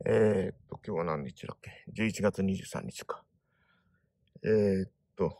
今日は何日だっけ ?11 月23日か。11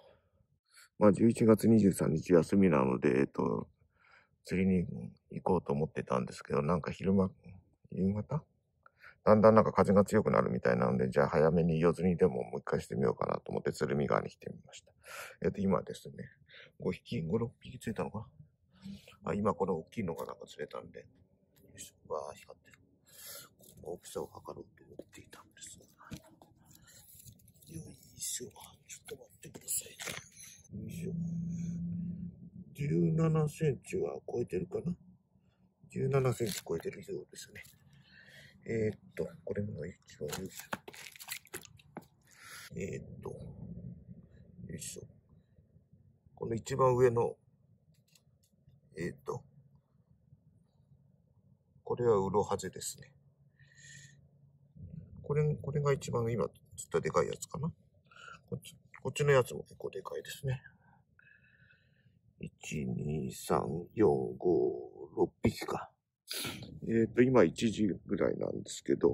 月23日休みなので、釣りに行こうと思ってたんですけど、なんか夕方だんだんなんか風が強くなるみたいなので、じゃあ早めに夜釣りでももう一回してみようかなと思って鶴見川に来てみました。今ですね、5、6匹釣れたのかな。今この大きいのがなんか釣れたんで、よいしょ、わー、光ってる。大きさを測ろうと思っていたんですが。よいしょ、ちょっと待ってください。よいしょ。17センチは超えてるかな。17センチ超えてるようですね。これが一番よいしょ。よいしょ。この一番上の、これはウロハゼですね。これが一番今釣ったでかいやつかな。こっちのやつも結構でかいですね。1、2、3、4、5、6匹か。今1時ぐらいなんですけど、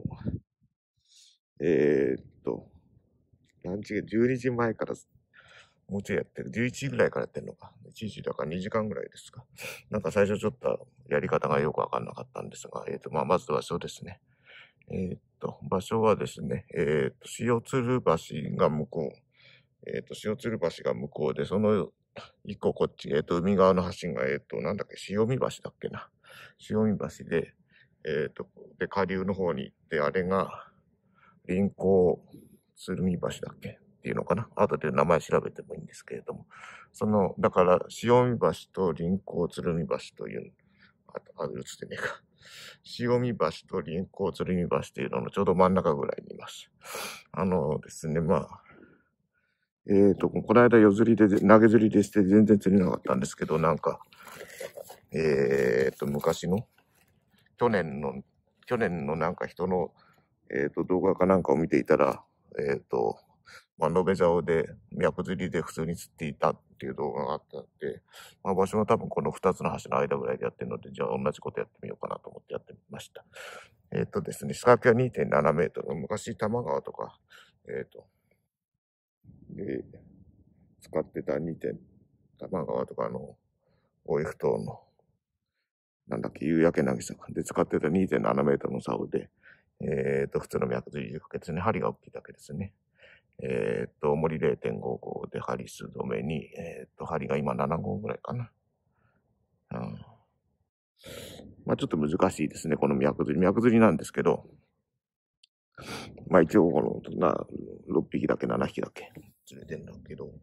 何時、12時前から、もうちょいやってる。11時ぐらいからやってるのか。1時だから2時間ぐらいですか。なんか最初ちょっとやり方がよくわかんなかったんですが、まずはそうですね。場所はですね、塩鶴橋が向こう。塩鶴橋が向こうで、その一個こっち、海側の橋が、なんだっけ、塩見橋だっけな。塩見橋で、で、下流の方に行って、あれが、臨港鶴見橋だっけっていうのかな。後で名前調べてもいいんですけれども。だから、塩見橋と臨港鶴見橋という、映ってねえか。塩見橋と臨港鶴見橋というののちょうど真ん中ぐらいにいます。ですね、この間夜釣りで、投げ釣りでして全然釣れなかったんですけど、なんか、昔の、去年のなんか人の、動画かなんかを見ていたら、延べ竿で脈釣りで普通に釣っていたっていう動画があったんで、場所は多分この2つの橋の間ぐらいでやってるので、じゃあ同じことやってみようかなと思ってやってみました。ですね、仕掛けは 2.7 メートル。昔、多摩川とか、で、使ってた多摩川とか大井ふ頭の、なんだっけ、夕焼け渚で使ってた 2.7 メートルの竿で、普通の脈釣りでかけですね、針が大きいだけですね。重り 0.55 で針数止めに、針が今7号ぐらいかな。ちょっと難しいですね、この脈釣り。脈釣りなんですけど、一応6匹だけ、7匹だけ釣れてんだけど、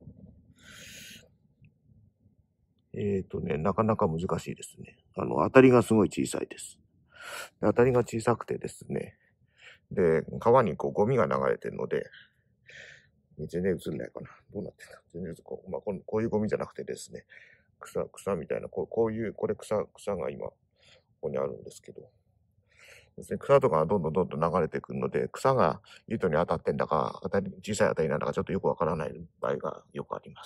なかなか難しいですね。当たりがすごい小さいです。当たりが小さくてですね、で、川にゴミが流れてるので、全然映んないかな。どうなってんだ全然こういうゴミじゃなくてですね、草みたいな、これ草が今、ここにあるんですけど、ですね、草とかがどんどん流れてくるので、草が糸に当たってんだか、小さい当たりなんだかちょっとよくわからない場合がよくあります。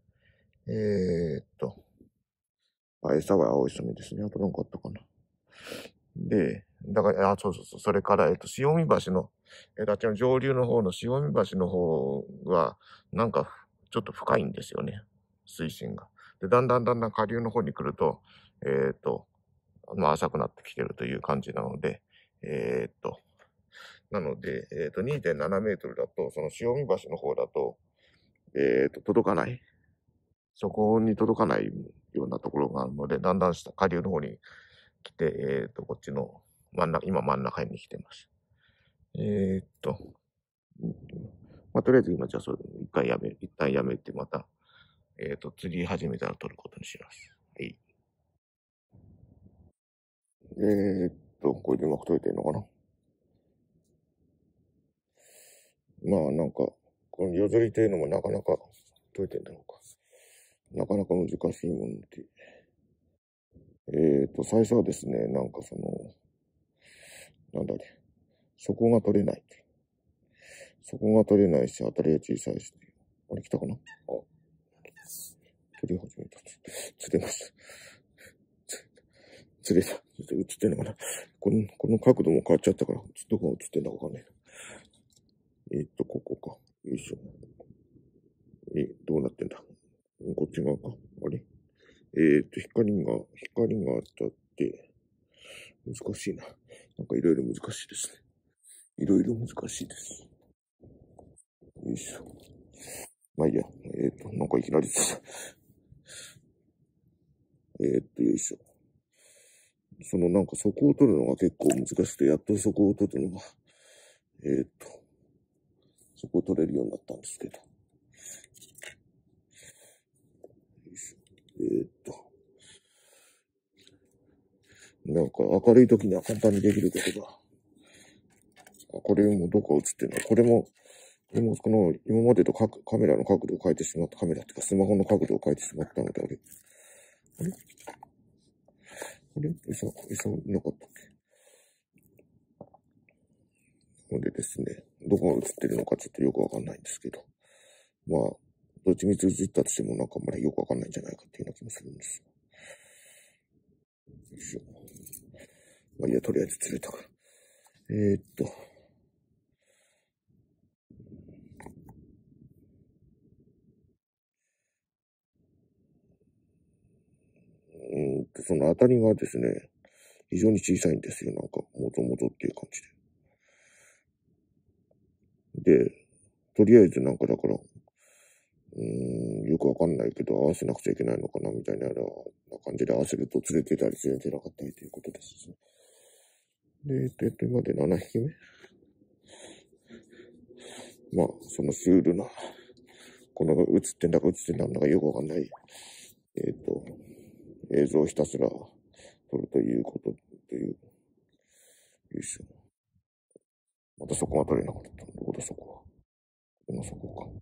餌は青い染めですね。あと何かあったかな。で、だから、そう。それから、塩見橋の、あっちの上流の方の塩見橋の方は、なんか、ちょっと深いんですよね。水深が。で、だんだん下流の方に来ると、浅くなってきてるという感じなので、2.7 メートルだと、その塩見橋の方だと、届かない。そこに届かないようなところがあるので、だんだん下流の方に来て、こっちの今真ん中に来てます。とりあえず今じゃあ一旦やめてまた、釣り始めたら撮ることにします。はい。これでうまく撮れてるのかな。なんか、この夜釣りというのもなかなか撮れてるんだろうか。なかなか難しいもので。最初はですね、なんかなんだね、底が取れない。底が取れないし、当たりが小さいし。あれ来たかな釣り始めた。釣れました。釣れた。 映ってんのかな。この角度も変わっちゃったから、どこが映ってんだかわかんない。ここか。よいしょ。どうなってんだ。こっち側か。あれ光が当たって、難しいな。なんかいろいろ難しいですね。いろいろ難しいです。よいしょ。まあいいや。なんかいきなりです。よいしょ。なんかそこを取るのが結構難しくて、やっとそこを取るのが、そこを取れるようになったんですけど。よいしょ。なんか明るい時には簡単にできることが。これもどこ映ってんの？これも今までとカメラの角度を変えてしまった、カメラっていうかスマホの角度を変えてしまったので、あれ餌いなかったっけ？のでですね、どこが映ってるのかちょっとよくわかんないんですけど。まあ、どっちみち映ったとしてもなんかあんまりよくわかんないんじゃないかっていうような気もするんですよ。よいしょ。まあいいや、とりあえず釣れたから。その当たりがですね、非常に小さいんですよ。なんか、もともとっていう感じで。で、とりあえずなんかだから、よくわかんないけど、合わせなくちゃいけないのかな、みたいな感じで合わせると釣れてたり釣れてなかったりということですね。で、今まで7匹目？まあ、そのシュールな、この映ってんだか映ってんだかよくわかんない、映像をひたすら撮るということ、という、よいしょ。またそこが撮れなかった。どこだそこは。このそこか。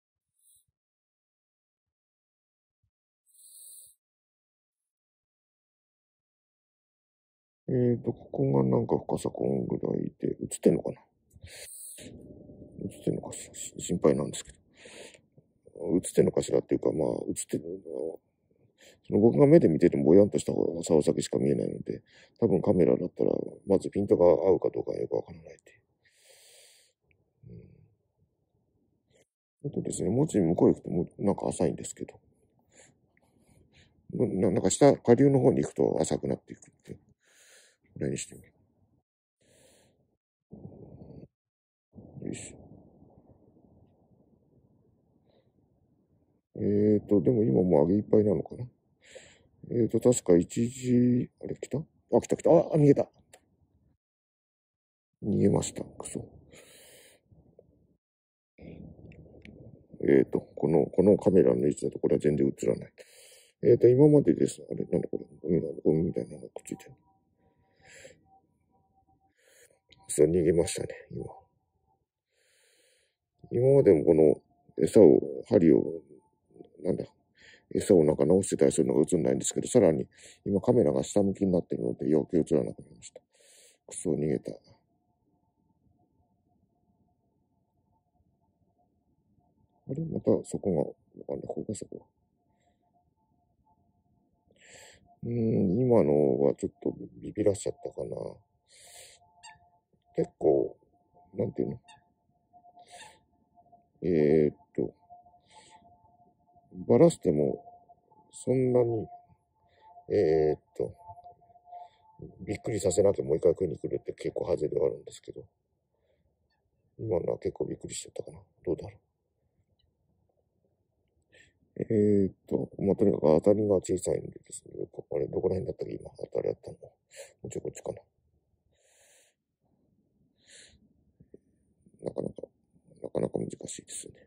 ここがなんか深さこんぐらいで、映ってんのかな？映ってんのかしら？心配なんですけど。映ってんのかしらっていうか、まあ、映ってるの僕が目で見ててもぼやんとした竿先しか見えないので、多分カメラだったら、まずピントが合うかどうかよくわからないっていう。あとですね、もうちょい向こう行くとなんか浅いんですけど、なんか下流の方に行くと浅くなっていくっていう。これにしてみる。よいしょ。でも今もう上げいっぱいなのかな。確か1時、あれ来た？来た来た。逃げた。逃げました。クソ。このカメラの位置だとこれは全然映らない。今までです。あれ、なんだこれ。ゴミみたいなのがくっついてる。そう、逃げましたね、今。今までもこの針を、なんだ、餌をなんか直してたりするのが映んないんですけど、さらに今カメラが下向きになってるので余計映らなくなりました。クソ、逃げた。あれまたそこが、わかんない。ここがそこ。今のはちょっとビビらしちゃったかな。結構、なんていうの？ばらしても、そんなに、びっくりさせなきゃもう一回食いに来るって結構外れはあるんですけど、今のは結構びっくりしちゃったかな。どうだろう。まあ、とにかく当たりが小さいんでですね、あれ、どこら辺だったっけ今、当たりあったの。もうちょいこっちかな。なかなか難しいですね。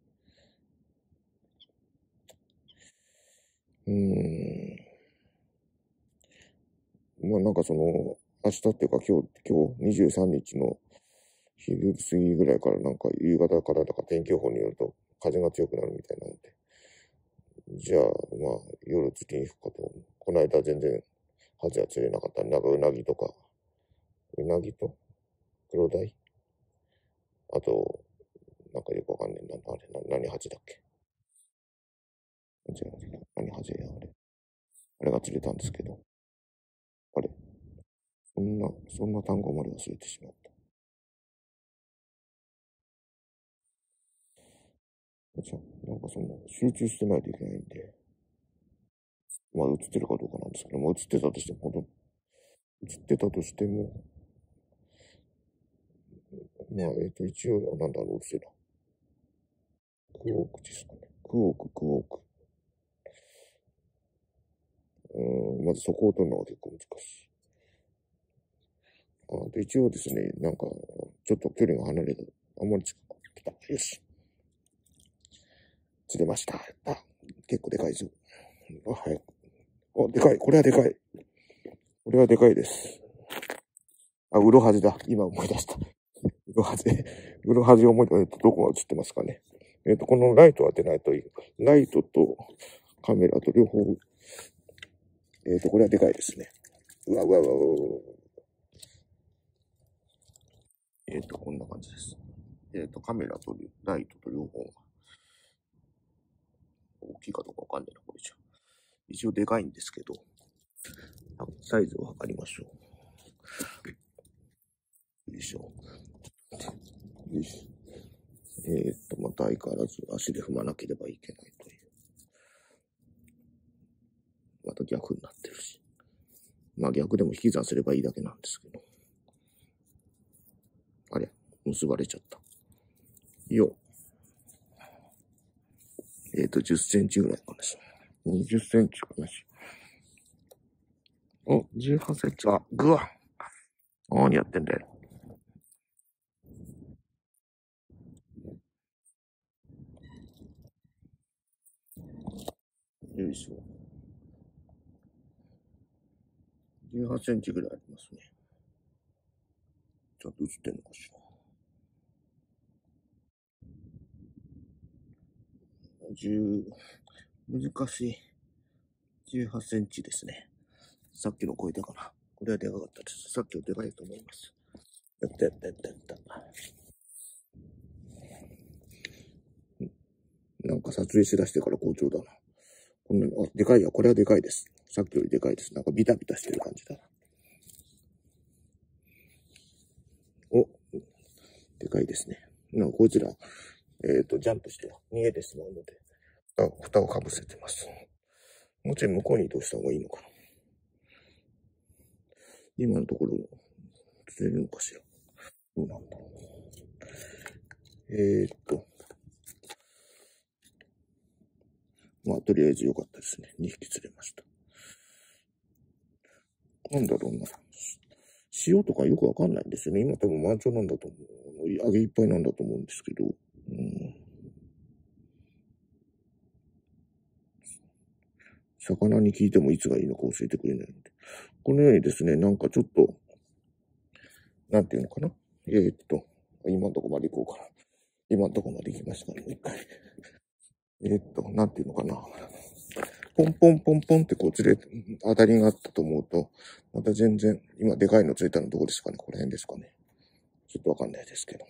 まあなんか明日っていうか今日23日の昼過ぎぐらいからなんか夕方からだか天気予報によると風が強くなるみたいなので、じゃあまあ夜釣りに行くかと。この間全然ハゼは釣れなかったなんかうなぎとと黒鯛、あと、なんかよくわかんないんだ。あれ、何ハゼだっけ？違う、何ハゼや、あれ。あれが釣れたんですけど。あれそんな単語まで忘れてしまった。なんか集中してないといけないんで、まあ映ってるかどうかなんですけども、映ってたとしても、まあ、一応、なんだろう、映ってた。クオークですかね。クオーク。まずそこを取るのが結構難しい。で一応ですね、なんか、ちょっと距離が離れた。あんまり近く来た。よし。釣れました。結構でかいぞ。はい。でかい。これはでかい。これはでかいです。ウロハゼだ。今思い出した。ウロハゼ。ウロハゼ思い出した。どこが映ってますかね。このライトを当てないといい。ライトとカメラと両方。これはでかいですね。うわ。こんな感じです。カメラとライトと両方が大きいかどうかわかんないな、これじゃ。一応でかいんですけど、サイズを測りましょう。よいしょ。よいしょ。また相変わらず足で踏まなければいけないという。また逆になってるし。まあ逆でも引き算すればいいだけなんですけど。あれ、結ばれちゃった。よ。10センチぐらいかなし。20センチかなし。18センチ。ぐわ。何やってんだよ。よいしょ。18センチぐらいありますね。ちょっと映ってんのかしら。難しい。18センチですね。さっきの超えたかな。これはでかかったです。さっきのでかいと思います。やった。なんか撮影しだしてから好調だな。こんなに、でかいや。これはでかいです。さっきよりでかいです。なんかビタビタしてる感じだな。でかいですね。なんかこいつら、ジャンプして逃げてしまうので、蓋をかぶせてます。もうちょい向こうに移動した方がいいのかな。今のところ、釣れるのかしら。どうなんだろう。まあ、とりあえず良かったですね。2匹釣れました。なんだろうな。塩とかよくわかんないんですよね。今多分満潮なんだと思う。揚げいっぱいなんだと思うんですけど。魚に聞いてもいつがいいのか教えてくれないので。このようにですね、なんかちょっと、なんていうのかな。今のとこまで行こうかな。今のとこまで行きましたね、一回。なんていうのかな。ポンポンポンポンってこう当たりがあったと思うと、また全然、今でかいの釣れたのどこですかね。この辺ですかね。ちょっとわかんないですけど。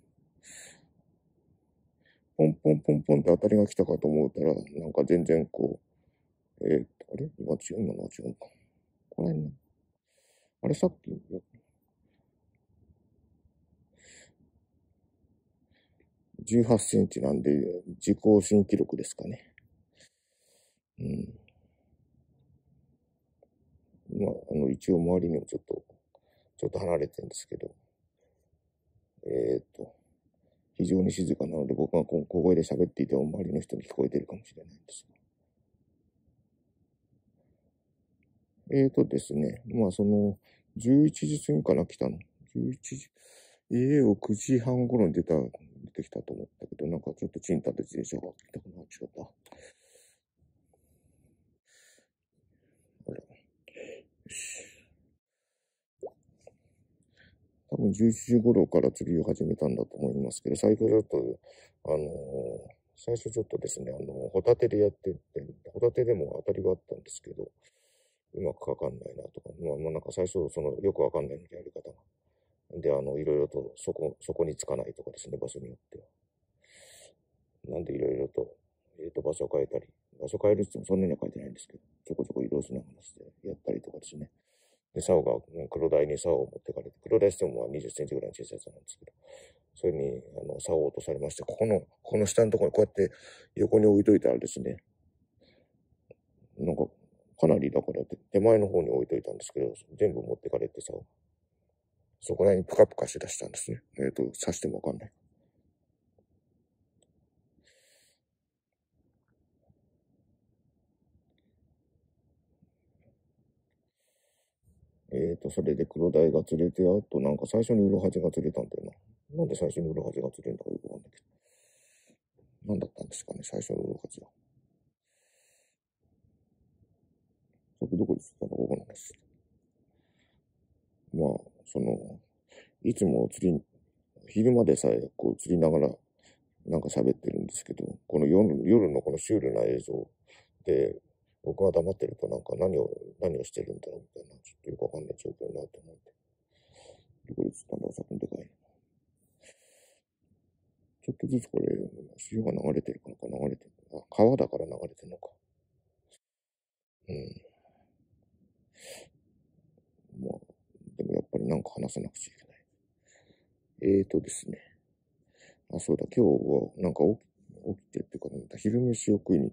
ポンポンポンポンって当たりが来たかと思ったら、なんか全然こう、あれ今のは違うか。この辺ね。あれさっき、18センチなんで、自己新記録ですかね。まあ、一応周りにもちょっと離れてるんですけど、非常に静かなので、僕が小声で喋っていても周りの人に聞こえてるかもしれないんですが。ですね、まあ11時過ぎかな、来たの。11時。家を9時半頃に出てきたと思ったけど、なんかちょっと賃貸で自転車が来たかな、違った。あれ。よし。多分11時頃から釣りを始めたんだと思いますけど、最初ちょっと、最初ちょっとですね、ホタテでやってて、ホタテでも当たりがあったんですけど、うまくかかんないなとか、まあなんか最初、よくわかんないやり方が。で、いろいろとそこにつかないとかですね、場所によっては。なんでいろいろと、場所を変えたり、場所変えるって言ってもそんなには変えてないんですけど、ちょこちょこ移動しながらしてやったりとかですね。 で、竿が、黒台に竿を持ってかれて、黒台しても20センチぐらいの小さいやつなんですけど、それに、竿を落とされまして、ここの下のところにこうやって横に置いといたらですね、なんか、かなりだから手前の方に置いといたんですけど、全部持ってかれて竿。そこら辺にプカプカしだしたんですね。刺してもわかんない。それで黒鯛が釣れて、あとなんか最初にウロハジが釣れたんだよな。なんで最初にウロハジが釣れるんだかよくわかんないけど。なんだったんですかね、最初のウロハジは。さっきどこで釣ったのかわかんないです。まあ、いつも昼間でさえこう釣りながらなんか喋ってるんですけど、この夜のこのシュールな映像で、僕が黙ってるとなんか何をしてるんだろうみたいな、ちょっとよくわかんない状況になると思うんで。どこで釣ったんだろう、さっきのでかい。ちょっとずつこれ、潮が流れてるのか流れてるのか。川だから流れてるのか。うん。まあ、でもやっぱりなんか話さなくちゃいけない。ですね。あ、そうだ、今日はなんか起きてっていうか、昼飯を食いに、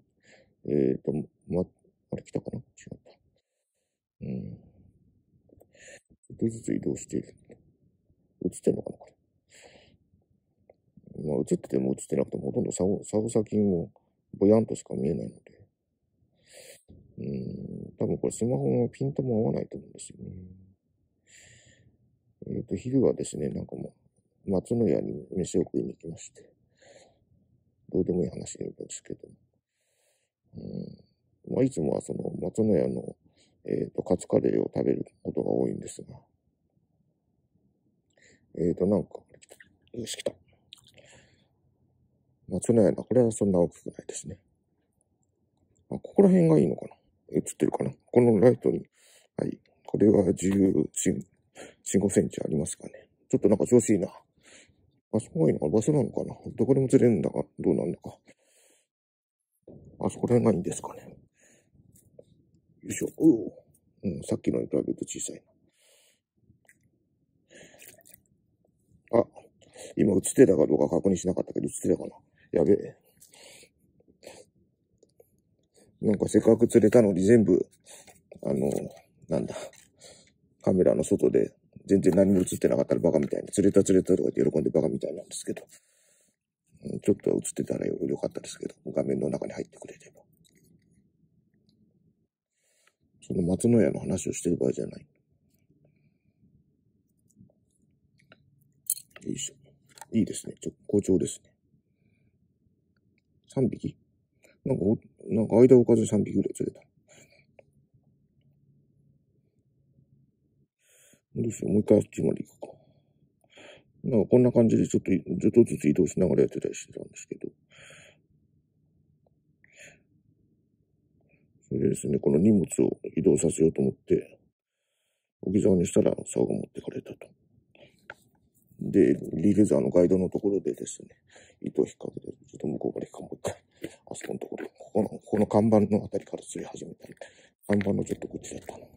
あれ来たかな違った。うん。ちょっとずつ移動している。映ってんのかなこれ。まあ、映ってても映ってなくても、ほとんど竿先もぼやんとしか見えないので。多分これスマホのピントも合わないと思うんですよね。昼はですね、なんかもう、松の屋に飯を食いに行きまして、どうでもいい話でいいんですけど、まあ、いつもはその松の屋の、カツカレーを食べることが多いんですが、なんか、よし、来た。松の屋の、これはそんな大きくないですね。あ、ここら辺がいいのかな映ってるかなこのライトに。はい。これは14、5センチありますかね。ちょっとなんか調子いいな。あそこがいいのか場所なのかなどこでも釣れるんだか、どうなんだか。あそこら辺がいいんですかね。よいしょ。さっきのに比べると小さいな。あ、今映ってたかどうか確認しなかったけど、映ってたかな。やべえ。なんかせっかく釣れたのに全部、なんだ、カメラの外で全然何も映ってなかったらバカみたいに、釣れたとか言って喜んでバカみたいなんですけど、ちょっと映ってたらよかったですけど、画面の中に入ってくれれば。その松の屋の話をしてる場合じゃない。よいしょ。いいですね。好調ですね。3匹なんか間を置かずに3匹ぐらい釣れた。どうしよう。もう一回あっちまで行くか。なんかこんな感じでちょっとずつ移動しながらやってたりしてたんですけど。それでですね、この荷物を移動させようと思って、置き竿にしたら竿が持ってかれたと。で、リーレザーのガイドのところでですね、糸を引っ掛けて、ちょっと向こうからもう一回、あそこのところ、ここの看板のあたりから釣り始めたの。看板のちょっとこっちだったの。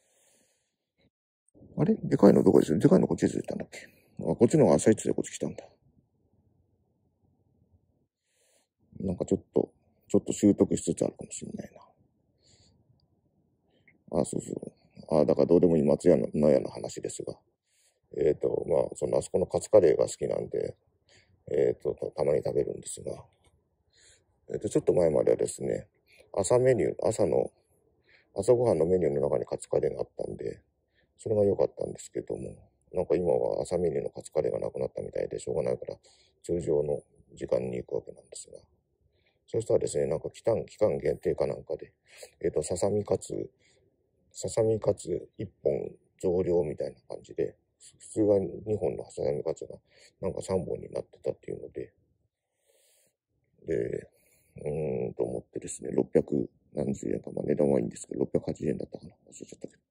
あれでかいのどこですでかいのこっちで釣れたんだっけあ、こっちの方が朝一でこっち来たんだ。なんかちょっと習得しつつあるかもしれないな。あ、そうそう。あ、だからどうでもいい松屋の屋の話ですが。まあ、あそこのカツカレーが好きなんで、たまに食べるんですが、ちょっと前まではですね、朝ごはんのメニューの中にカツカレーがあったんで、それが良かったんですけども、なんか今は朝メニューのカツカレーがなくなったみたいで、しょうがないから、通常の時間に行くわけなんですが、そしたらですね、なんか期間限定かなんかで、ささみカツ1本増量みたいな感じで、普通は2本のささみカツがなんか3本になってたっていうので、で、と思ってですね、600何十円か、まあ値段はいいんですけど、680円だったかな忘れちゃったけど。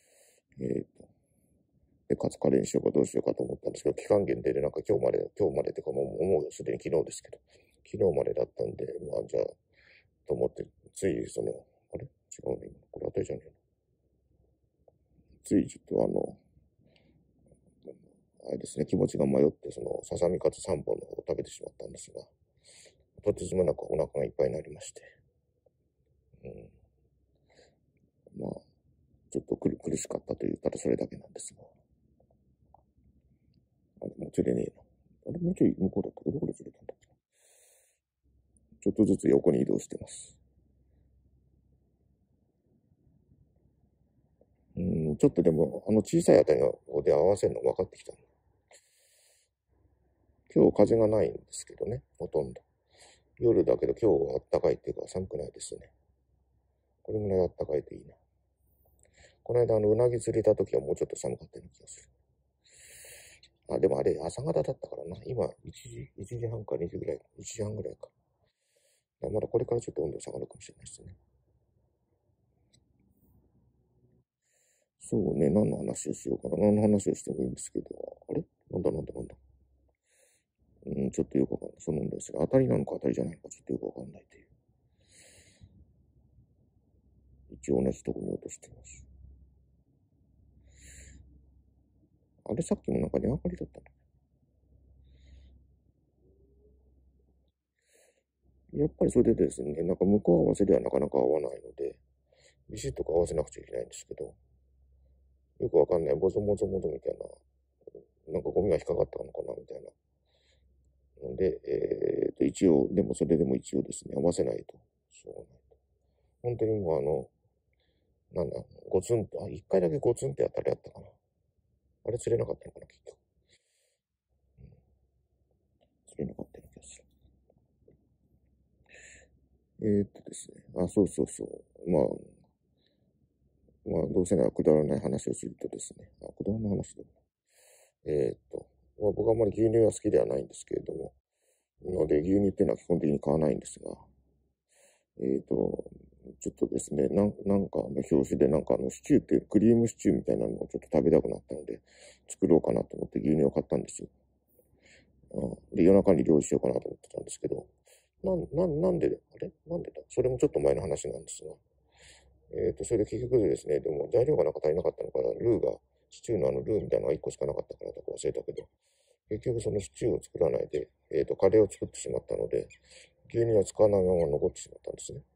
で、カツカレーにしようかどうしようかと思ったんですけど、期間限定でなんか今日までっていうかもうすでに昨日ですけど、昨日までだったんで、まあじゃあ、と思って、ついあれ違うね。これ当たりじゃねえついちょっとあれですね、気持ちが迷って、ささみかつ3本の方を食べてしまったんですが、とてつもなくお腹がいっぱいになりまして、まあ、ちょっと苦しかったと言ったらそれだけなんですが。あれ、もう釣れねえな。あれ、もうちょい向こうだったけど、どこで釣れたんだっけ。ちょっとずつ横に移動してます。ちょっとでも、小さいあたりの方で合わせるの分かってきたの。今日風がないんですけどね、ほとんど。夜だけど今日は暖かいっていうか寒くないですね。これぐらい暖かいといいな。この間うなぎ釣れた時はもうちょっと寒かったような気がする。あ、でもあれ朝方だったからな。今1時半か2時ぐらい、1時半ぐらいか。まだこれからちょっと温度下がるかもしれないですね。そうね、何の話をしようかな。何の話をしてもいいんですけど、あれなんだ。ちょっとよくわかんない。そのですが、当たりなのか当たりじゃないのかちょっとよくわかんないという。一応同じとこに落としています。あれさっきもなんか値上がりだったの。やっぱりそれでですね、なんか向こう合わせではなかなか合わないので、ビシッと合わせなくちゃいけないんですけど、よくわかんないボゾボゾボゾみたいな、なんかゴミが引っかかったのかなみたいな。ので、一応、でもそれでも一応ですね、合わせないとしょうがないと。本当にもうなんだ、ゴツンと、一回だけゴツンってやったらやったかな。あれ釣れなかったのかな、結局。釣れなかったような気がする。ですね。どうせならくだらない話をするとですね。くだらない話だな。僕はあんまり牛乳は好きではないんですけれども、ので牛乳っていうのは基本的に買わないんですが、ちょっとですね、なんかの表紙でシチューっていうクリームシチューみたいなのをちょっと食べたくなったので、作ろうかなと思って牛乳を買ったんですよ。で、夜中に料理しようかなと思ってたんですけど、なんでだそれもちょっと前の話なんですが、それで結局ですね、でも材料がなんか足りなかったのから、シチューのルーみたいなのが1個しかなかったからとか忘れたけど、結局そのシチューを作らないで、カレーを作ってしまったので、牛乳は使わないまま残ってしまったんですね。